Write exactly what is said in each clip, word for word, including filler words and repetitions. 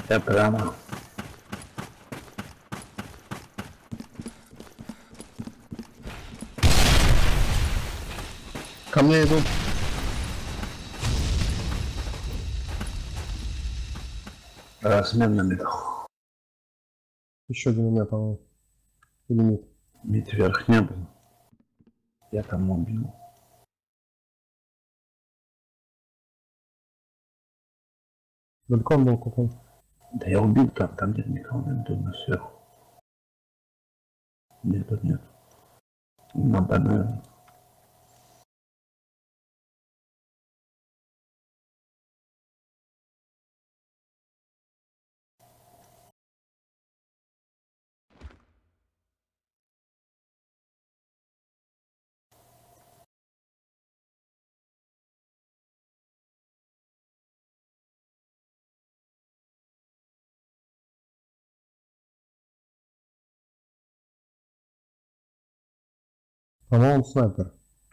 Я прямо. Ко мне идут. Размен на мид. Еще один у меня, по-моему. Или мид. Мид вверх не был. Я там убил. Далеко он был какой? Да я убил там, там нет никого, я думаю, сверху. Нет, тут нет. На банане. По-моему, снайпер.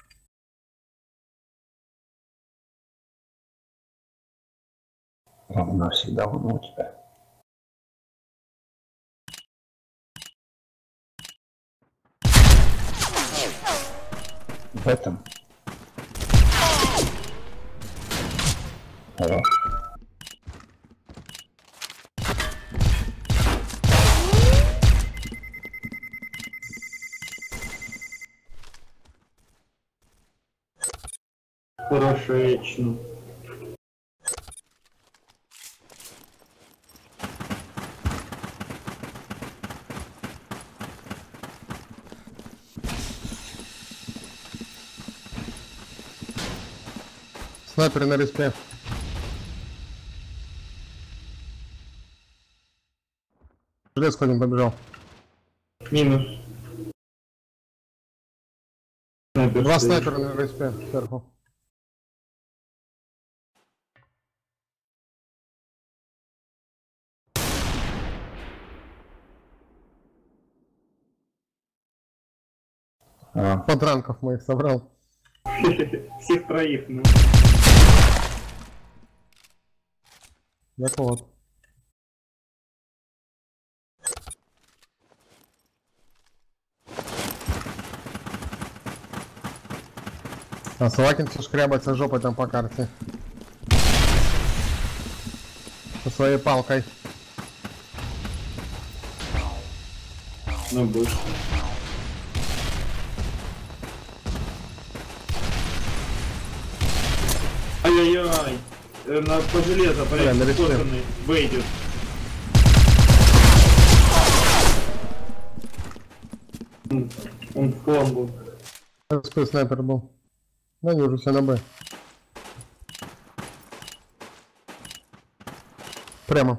Ровно всегда он у тебя. В этом. Хорош. Хорошечно. Снайпер на респе. Железку один побежал. Минус. Снайпер Два стоит. снайпера на респе сверху. А, Подранков моих собрал. Всех троих, ну. Я вот. А Салакин все шкрябается жопой там по карте. Со своей палкой. На больше. Ай-яй-яй. Э, На по железу, Бля, порядок, на респе. скошенный, выйдет. Он, он в пломбу. РСП снайпер был. Да, они уже все на Б. Прямо.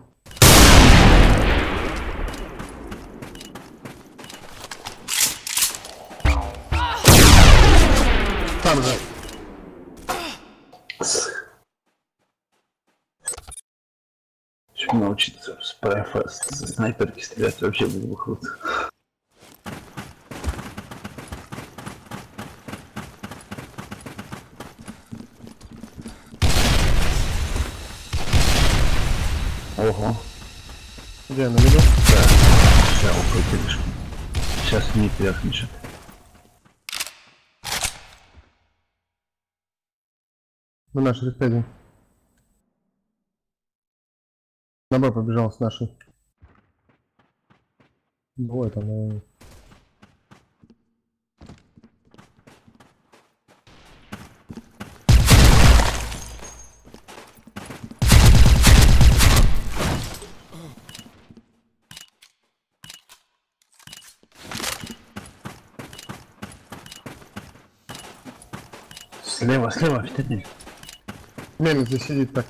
Там же. Чем научиться с ПФ, с снайперки стрелять вообще было бы круто. Ого. Где, на виду? Да. Сейчас укрутились. Сейчас не перехничат. На нашей респеде. На Б побежал с нашей. Двое там, наверное. Слева, слева, впереди. Мельница здесь сидит так.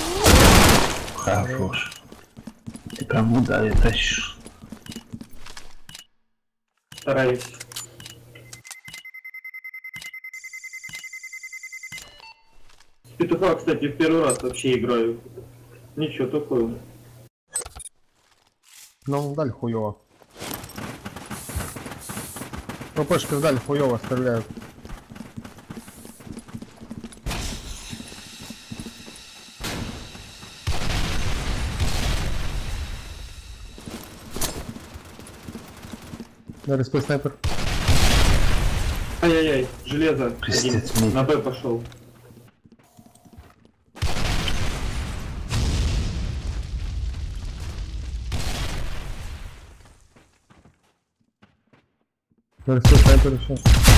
Хорош. Ты прям удари тащишь. Стараюсь. С петуха, кстати, в первый раз вообще играю. Ничего такого. Ну, дали хуёво. ППшки сдали хуёво, стреляют. На респе снайпер. Ай-яй-яй, железо. Пиздец, Один. мид. На Б пошел. На респе снайпер еще.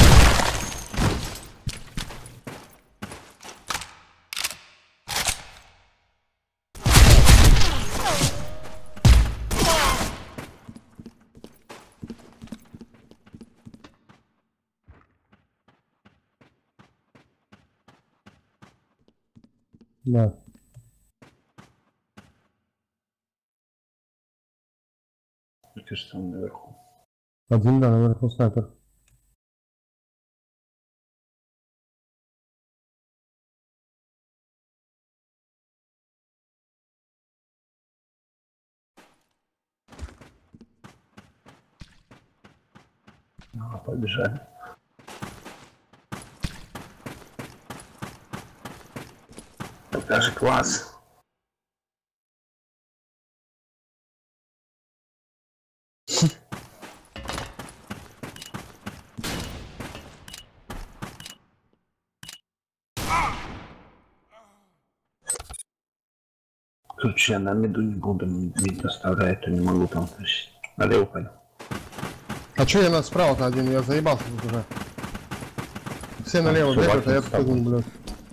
Да. Мне кажется, он наверху. Один, да, наверху снайпер. А, побежали. Покажи класс. Короче, я на миду не буду, мид оставляет, то не могу там тащить. Налево пойду. А чё я на справа-то один? Я заебался тут уже. Все налево всё, бегают, а я Вакин тут один, блядь.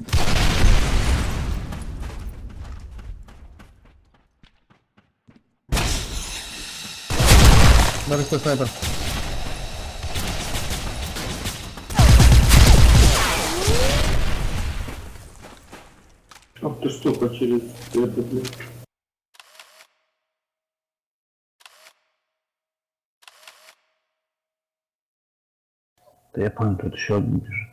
На респе снайпер. Ах ты штука через это, блядь. Да я понял, тут еще один бежит.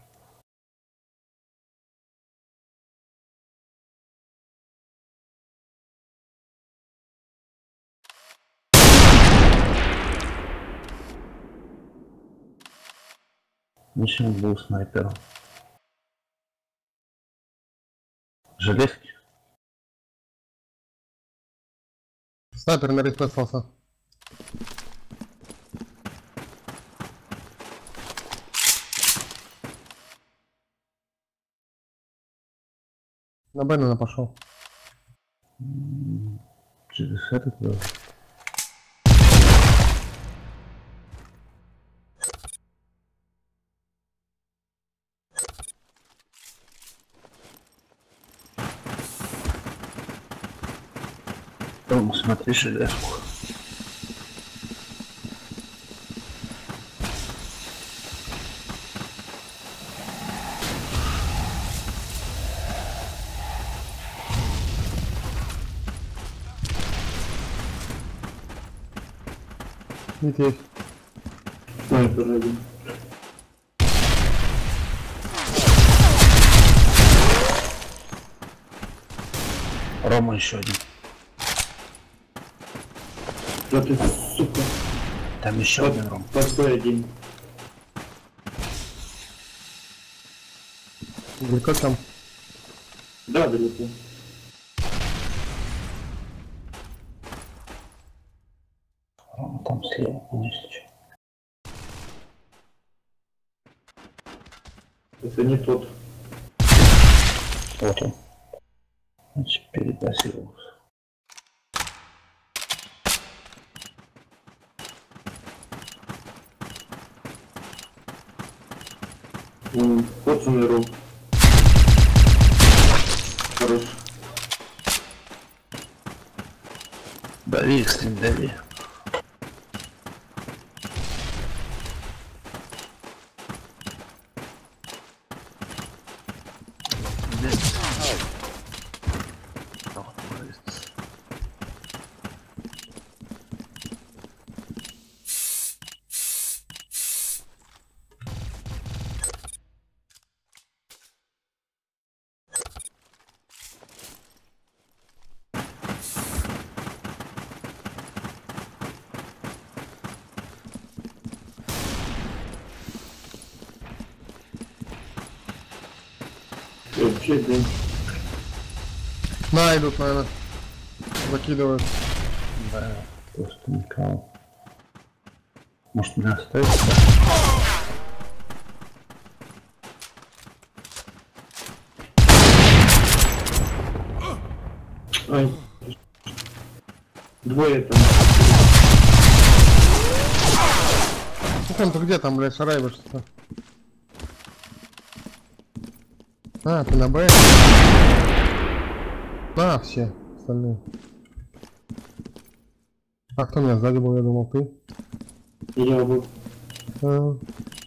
Ничего был снайпером. Железки? Снайпер на респе остался. На Беннона пошел. Через этот, да. Дома смотри железку. Мид есть. Снайпер один. Рома еще один. Да ты, сука. Там еще один Ром. Под Б один. Далеко там. Да, далеко. Рома там слева, конечно. Это не тот. Вот он. Значит, передозировался. М, Вот он и ром. Хорош. Дави их, стрим, дави. Вообще, блин. На, идут, наверное. Закидывают. Да, просто никого. Может, меня оставить? Ай. Двое там. Ну там ты где там, блядь, шарайбишься-то? А, ты на Б? На, все остальные. А кто меня сзади был, я думал, ты? Я был. А.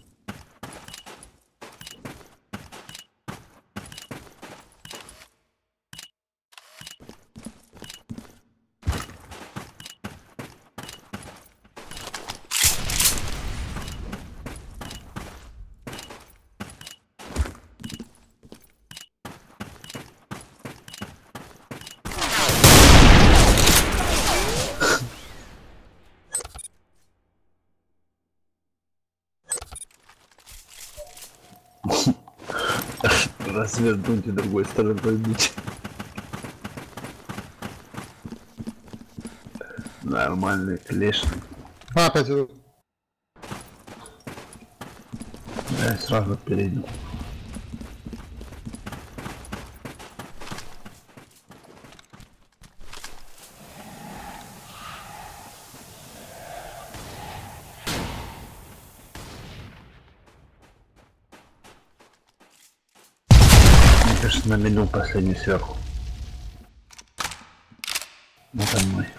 Развернуть и другой стороной бить. Нормальный клешник. А, опять идут. Да, я сразу перейду. Мне кажется, на меню последний сверху. Вот он мой.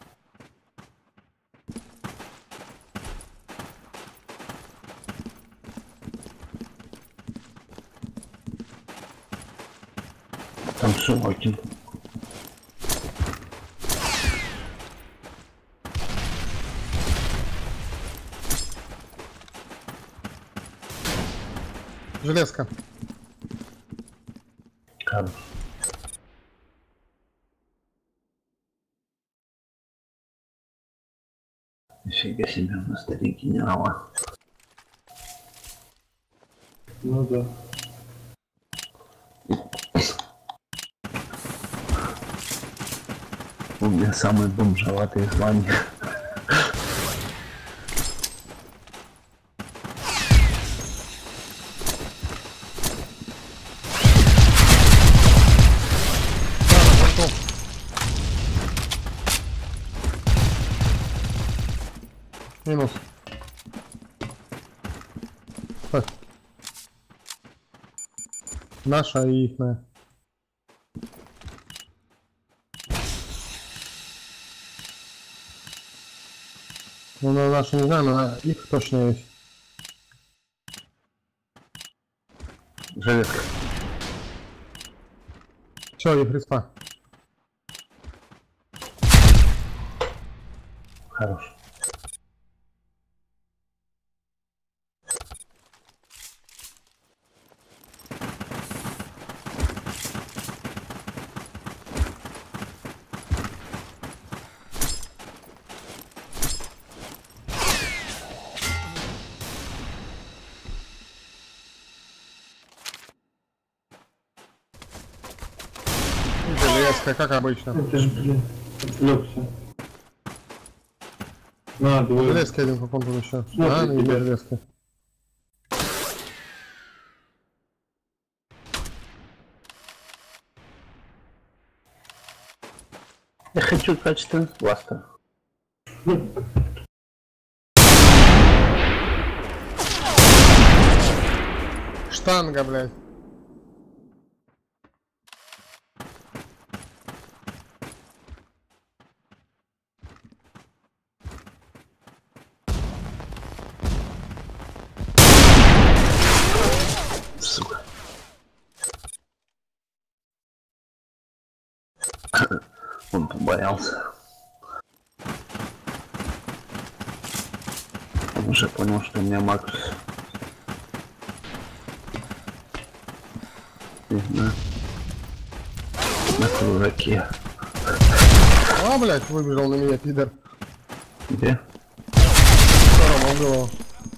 Там Шимокин. Железка. Хорош. Нифига себе, у нас старик генерала. Ну да. У меня самые бомжеватые звания. Минус. Так. Наша и ихная. Ну, на нашу не знаю, но на их точно есть. Железка. Все, их респа. Хорош. Железка, как обычно. Это ж, блин, отвлекся. На, двое. Железка один по контуру еще. Смотрит А, не тебя. железка. Я хочу качественный пластер. Штанга, блядь. Сука. Он побоялся. Он уже понял, что у меня Макс. На, на кругаке. А, блядь, выбежал на меня, пидор. Где? Втором углу.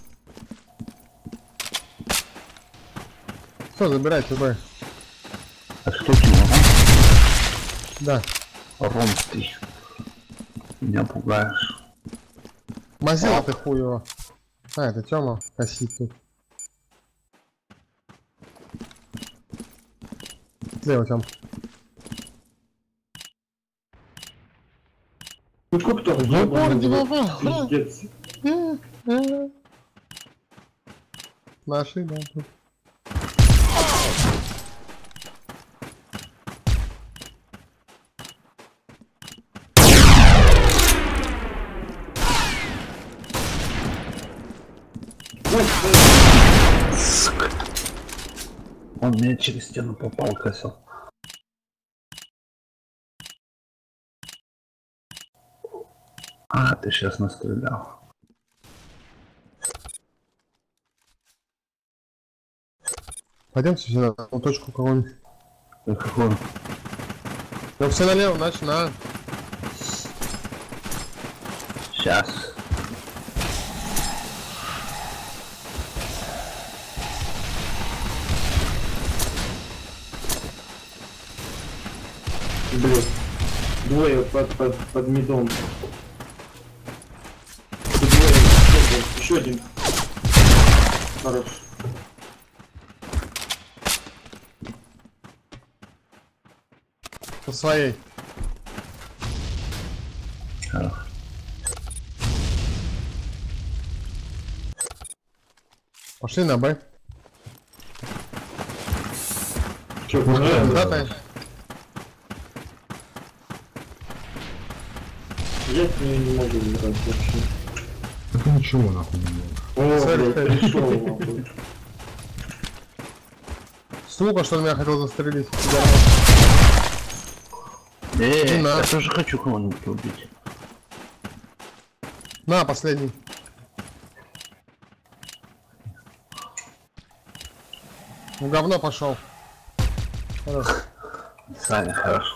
Все, забирайте, б. А что ты могу? Да. Ром, ты меня пугаешь. Мазила ты хуево. А, это Тёма косит тут. Слева, Тём. Ну сколько там? В упор не попал. Пиздец. Наши, да, тут. Сука. Он меня через стену попал, косил. А, ты сейчас настрелял. Пойдемте сюда, на точку кого-нибудь. Как он? Ну все налево, значит, на. Сейчас. Блин. Двое под, под, под мидом. Двое. Еще один. Хорош. По своей. Хорош. Пошли на Б. Че, Да, ты? Я с ней не могу играть вообще. Это ничего нахуй не было. О, Sorry. блядь, пришел нахуй. Сука, что он меня хотел застрелить. Эй, Не надо. я тоже хочу кого-нибудь убить. На, последний. Ну, говно пошел. Хорош. Саня, хорошо.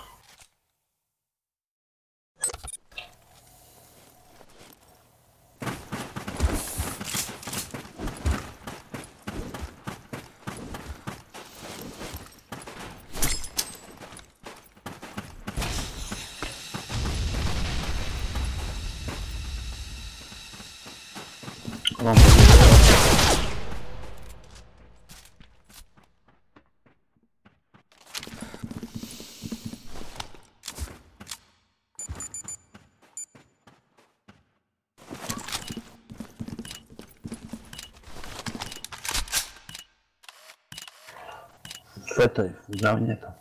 Вам в этой в говне там.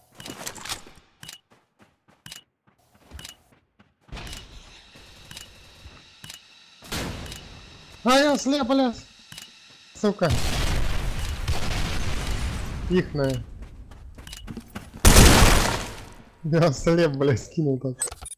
А я слеп, блядь. Сука. Ихная. Я слеп, блядь, скинул так.